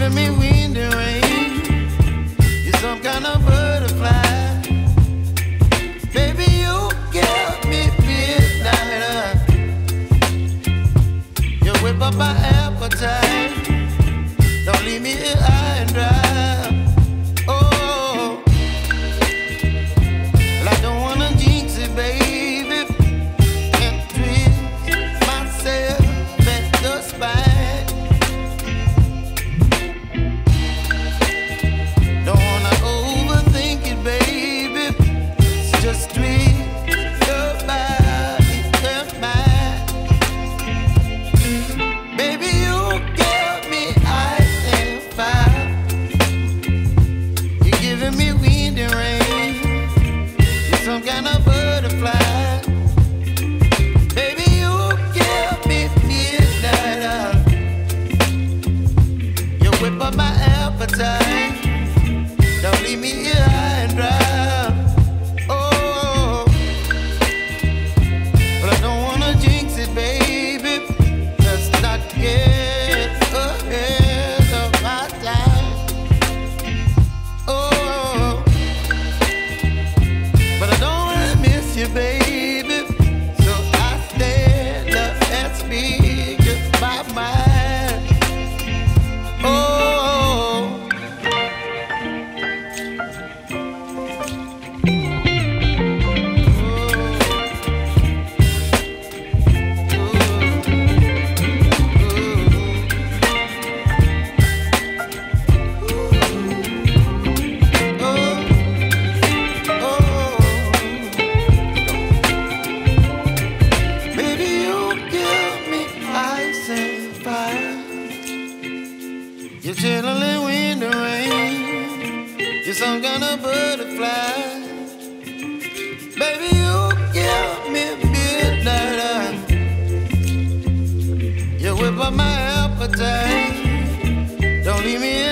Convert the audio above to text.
giving me wind and rain. You're some kind of butterfly. Baby, you give me midnight. You whip up my appetite. Don't leave me here high and dry. Oh, well, I don't wanna jinx it, baby. Can't twist myself at the spine. Don't wanna overthink it, baby. It's just twist your body and mine. Baby, you give me ice and fire. You're giving me wind and rain. You're some kind of butterfly. Baby, you give me midnight. You whip up my appetite. Don't leave me here high and dry. Oh, but I don't wanna jinx it, baby. Let's not get ahead of my time. Oh, but I don't wanna miss you, baby. So I stand up and speak just my mind. Oh. Baby, you give me ice and fire. You're chilling wind and rain. You're some kind of butterfly. Baby, you give me midnight. You whip up my appetite. Don't leave me